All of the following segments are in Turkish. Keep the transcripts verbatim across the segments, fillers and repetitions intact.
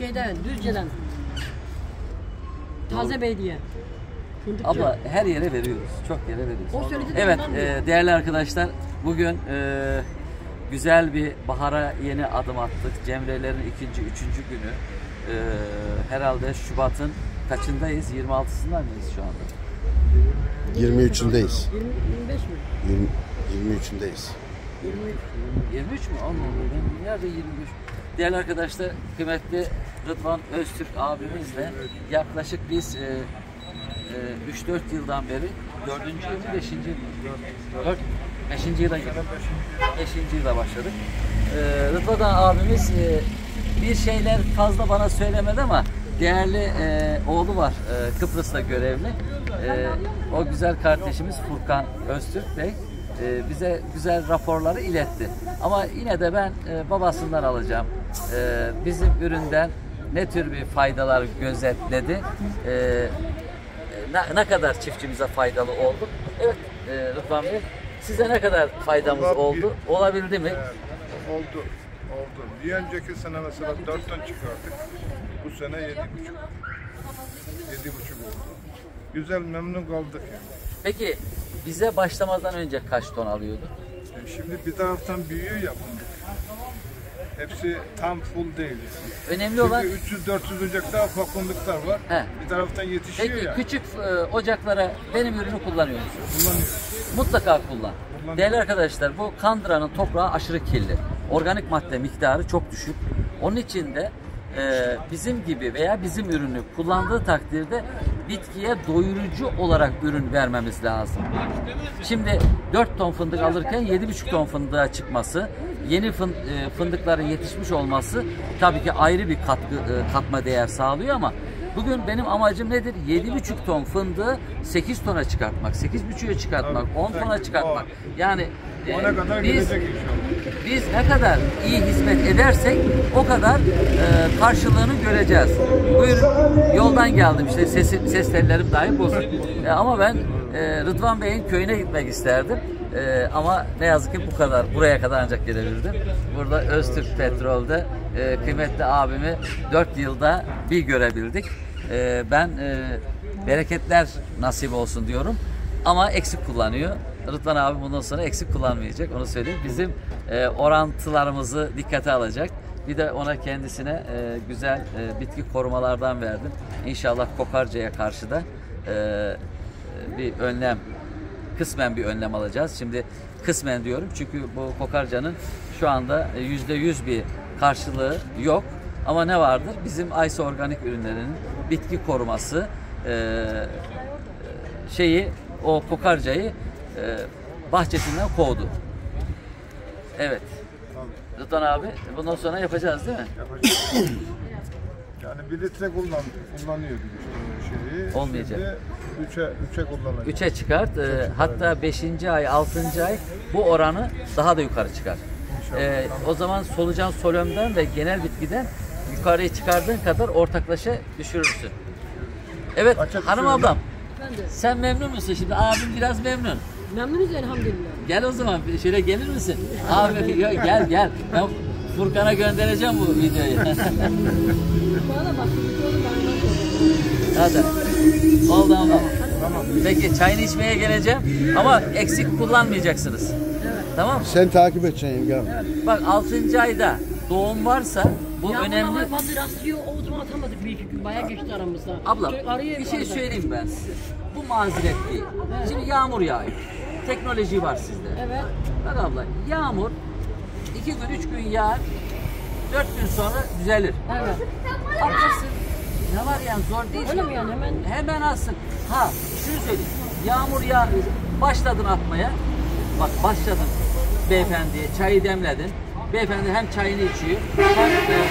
şeyden, Düzce'den. Taze Bey diye. Fındıkçı. Abla her yere veriyoruz. Çok yere veriyoruz. O söyledi de Evet ondan e, değerli arkadaşlar, bugün e, güzel bir bahara yeni adım attık. Cemrelerin ikinci, üçüncü günü. E, herhalde Şubat'ın kaçındayız? yirmi altısında mıyız şu anda? yirmi üçündeyiz. yirmi, yirmi beş mi? yirmi, yirmi üçündeyiz. yirmi üç mü? Anladım. Nerede yirmi üç? Değerli arkadaşlar, kıymetli Rıdvan Öztürk abimizle yaklaşık biz e, e, üç dört yıldan beri dördüncü yıl mı, beşinci yıl mı? dört, beşinci yıla girdik. beşinci yıla başladık. E, Rıdvan abimiz e, bir şeyler fazla bana söylemedi ama değerli e, oğlu var, e, Kıbrıs'ta görevli. E, o güzel kardeşimiz Furkan Öztürk Bey e, bize güzel raporları iletti. Ama yine de ben e, babasından alacağım. E, bizim üründen ne tür bir faydalar gözetledi? E, ne, ne kadar çiftçimize faydalı oldu? Evet e, Rıdvan Bey, size ne kadar faydamız Allah oldu? bir, Olabildi mi? Evet, oldu. Oldu. Bir önceki sene mesela dört ton çıkardık. Bu sene yedi buçuk. Yedi buçuk oldu. Güzel, memnun kaldık yani. Peki bize başlamadan önce kaç ton alıyordu? Yani şimdi bir taraftan büyüyor ya fındık. Hepsi tam full değil. Önemli Çünkü olan üç yüz dört yüz ocakta ufak fındıklar var. He. Bir taraftan yetişiyor peki ya. küçük e, ocaklara benim ürünü kullanıyor musunuz? Kullanıyoruz. Mutlaka kullan. Kullan. Değerli arkadaşlar, bu Kandıra'nın toprağı aşırı kirli. Organik madde miktarı çok düşük. Onun için de e, bizim gibi veya bizim ürünü kullandığı takdirde bitkiye doyurucu olarak ürün vermemiz lazım. Şimdi dört ton fındık alırken yedi buçuk ton fındığa çıkması, yeni fındıkların yetişmiş olması tabii ki ayrı bir katkı, katma değer sağlıyor ama bugün benim amacım nedir? yedi buçuk ton fındığı sekiz tona çıkartmak, sekiz buçuğa çıkartmak, on tona çıkartmak. Yani O ne kadar biz, gelecek inşallah. biz ne kadar iyi hizmet edersek o kadar e, karşılığını göreceğiz. Buyurun, yoldan geldim işte, sesim, ses tellerim dahi bozuk. E, ama ben e, Rıdvan Bey'in köyüne gitmek isterdim. E, ama ne yazık ki bu kadar, buraya kadar ancak gelebildim. Burada Öztürk Petrol'de e, kıymetli abimi dört yılda bir görebildik. E, ben e, bereketler nasip olsun diyorum. Ama eksik kullanıyor. Rıdvan abi bundan sonra eksik kullanmayacak, onu söyleyeyim. Bizim e, orantılarımızı dikkate alacak. Bir de ona kendisine e, güzel e, bitki korumalardan verdim. İnşallah kokarcaya karşı da e, bir önlem, kısmen bir önlem alacağız. Şimdi kısmen diyorum çünkü bu kokarcanın şu anda yüzde yüz bir karşılığı yok. Ama ne vardır? Bizim Aysa Organik ürünlerinin bitki koruması e, şeyi, o kokarcayı e, bahçesinden kovdu. Evet. Rıdvan abi, bundan sonra yapacağız değil mi? Yapacağız. Yani bir litre kullan, kullanıyorduk şeyi. Olmayacak. Şimdi üçe, üçe kullanacak. Üçe çıkart. E, hatta beşinci ay, altıncı ay bu oranı daha da yukarı çıkar. E, o zaman solucan solömden ve genel bitkiden yukarıya çıkardığın kadar ortaklaşa düşürürsün. Evet, Açık hanım söyle. ablam. Efendim? Sen memnun musun? Şimdi abim biraz memnun. Memnunuz elhamdülillah. Gel o zaman, şöyle gelir misin? Abi gel gel. Ben Furkan'a göndereceğim bu videoyu. Bana bak, oğlum bana Hadi. Oldu ama. Peki çayını içmeye geleceğim ama eksik kullanmayacaksınız. Tamam mı? Sen takip edeceksin yengem. Bak altıncı ayda doğum varsa bu ya önemli. Ya fazla rastlıyor, o zaman atamadık bir iki gün. Bayağı geçti aramızda. Abla Araya bir şey fazla. söyleyeyim ben size. Bu mazeret değil. Şimdi yağmur yağıyor. Teknoloji var sizde. Evet. Bak abla, yağmur iki gün, üç gün yağar, dört gün sonra düzelir. Evet. Haklısın. Ne var yani, zor değil. Öyle mi yani, hemen? Hemen alsın. Ha, şunu söyleyeyim. Yağmur yağıyor. Başladın atmaya. Bak başladın beyefendiye, çayı demledin. Beyefendi hem çayını içiyor, hem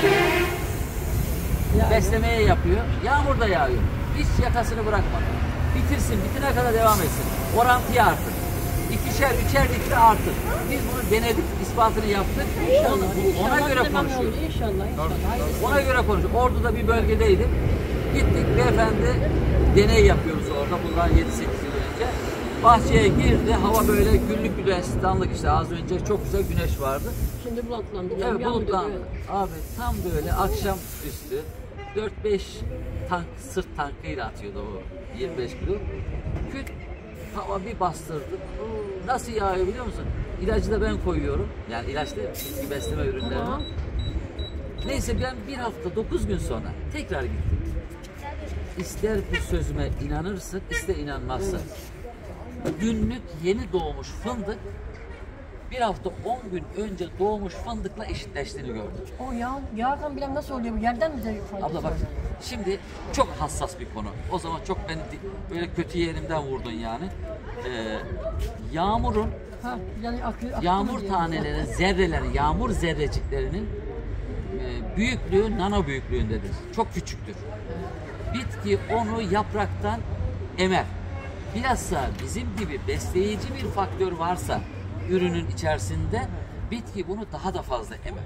e, beslemeye yapıyor. Yağmur da yağıyor. Hiç yakasını bırakma. Bitirsin, bitene kadar devam etsin. Orantıyı artır. İkişer, üçer litre artır. Biz bunu denedik, ispatını yaptık. İnşallah. Ona, ona inşallah göre devam konuşuyoruz. olur. İnşallah, inşallah. Ona göre konuşuyoruz. Ordu'da bir bölgedeydim. Gittik, beyefendi deney yapıyoruz orada bundan yedi sekiz yıl önce. Bahçeye girdi, hava böyle güllük gülistanlık, işte az önce çok güzel güneş vardı. Şimdi bulutlandı. Evet, bulutlandı. Abi tam böyle akşam üstü dört beş tank, sırt tankıyla atıyordu o yirmi beş kilo. Küt hava bir bastırdı. Nasıl yağıyor biliyor musun? İlacı da ben koyuyorum. Yani ilaç değil, bitki besleme ürünlerini. Tamam. Neyse ben bir hafta dokuz gün sonra tekrar gittim. İster bu sözüme inanırsın, ister inanmazsın. Günlük yeni doğmuş fındık bir hafta on gün önce doğmuş fındıkla eşitleştiğini gördüm. O yağ, yağdan bilen nasıl oluyor? Bu yerden mi de faydası Abla bak oluyor? şimdi çok hassas bir konu. O zaman çok beni di- böyle kötü yerimden vurdun yani. Ee, yağmurun Ha, yani akıyor, akıyor yağmur diye. taneleri, zerreleri, yağmur zerreciklerinin e, büyüklüğü nano büyüklüğündedir. Çok küçüktür. Bitki onu yapraktan emer. Bilhassa bizim gibi besleyici bir faktör varsa ürünün içerisinde bitki bunu daha da fazla emer.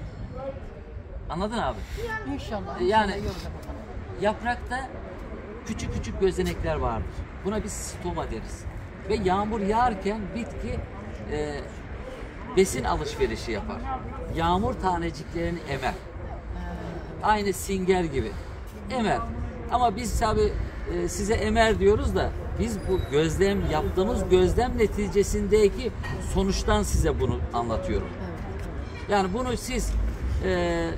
Anladın abi? İnşallah. Yani- inşallah iyi olacak bakalım. Yaprakta küçük küçük gözenekler vardır. Buna biz stoma deriz. Ve yağmur yağarken bitki e, besin alışverişi yapar. Yağmur taneciklerini emer. Aynı singer gibi. Emer. Ama biz tabi e, size emer diyoruz da biz bu gözlem yaptığımız gözlem neticesindeki sonuçtan size bunu anlatıyorum. Yani bunu siz e,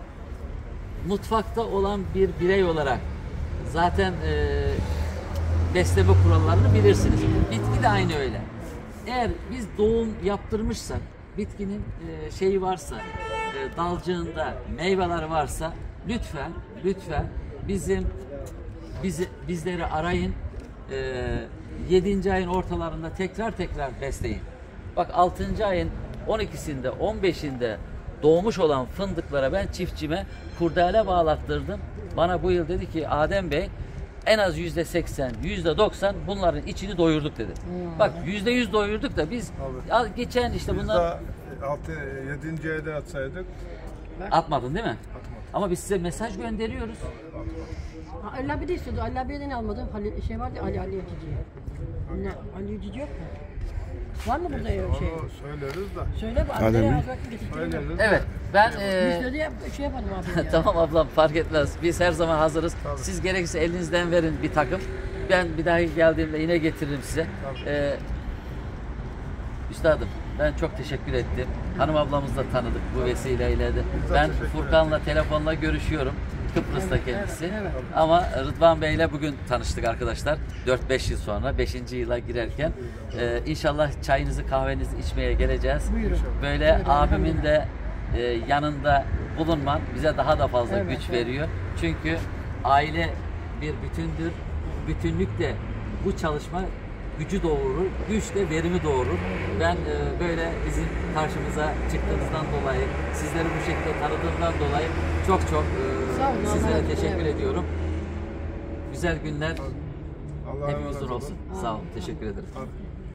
mutfakta olan bir birey olarak zaten e, besleme kurallarını bilirsiniz. Bitki de aynı öyle. Eğer biz doğum yaptırmışsak, bitkinin e, şeyi varsa, e, dalcığında meyveler varsa lütfen, lütfen bizim bizi bizleri arayın. E, yedinci ayın ortalarında tekrar tekrar besleyin. Bak altıncı ayın on ikisinde, on beşinde doğmuş olan fındıklara ben çiftçime kurdele bağlattırdım. Bana bu yıl dedi ki Adem Bey en az yüzde seksen, yüzde doksan bunların içini doyurduk dedi. Bak yüzde yüz doyurduk da biz al- geçen işte Biz bunlar de altı yedinci ayda atsaydık atmadın değil mi? atmadık. Ama biz size mesaj gönderiyoruz. Ha, Ali abi de istiyordu. Ali abiye de ne almadım? Ali, şey vardı ya, Ali Ali Yetici. Ne, Ali Yetici yok mu? Var mı burada ya şey? Onu söyleriz de. Söyle bak. Ali mi? Nereye alacak getireceğim. Söyleriz. Evet ben Biz e, söyle ya, şey yapalım abi ya. tamam ablam fark etmez. Biz her zaman hazırız. Siz gerekirse elinizden verin bir takım. Ben bir daha geldiğimde yine getiririm size. Ee, üstadım ben çok teşekkür ettim. Hanım ablamızı da tanıdık bu vesileyle de. Ben teşekkür Furkan'la telefonla görüşüyorum. Kıbrıs'ta kendisi. evet, evet. Ama Rıdvan Bey'le bugün tanıştık arkadaşlar. dört beş yıl sonra beşinci yıla girerken. Ee, inşallah çayınızı kahvenizi içmeye geleceğiz. Buyurun. Böyle Evet, abimin de e, yanında bulunman bize daha da fazla Evet, güç evet. veriyor. Çünkü aile bir bütündür. Bütünlük de bu çalışma gücü doğurur, güç de verimi doğurur. Ben e, böyle bizim karşımıza çıktığınızdan dolayı, sizleri bu şekilde tanıdığımdan dolayı çok çok e, Sağ olun, sizlere Allah teşekkür razı olsun. ediyorum. Güzel günler Allah hepimizin razı olsun. Sağ olun, teşekkür ederim. Hadi.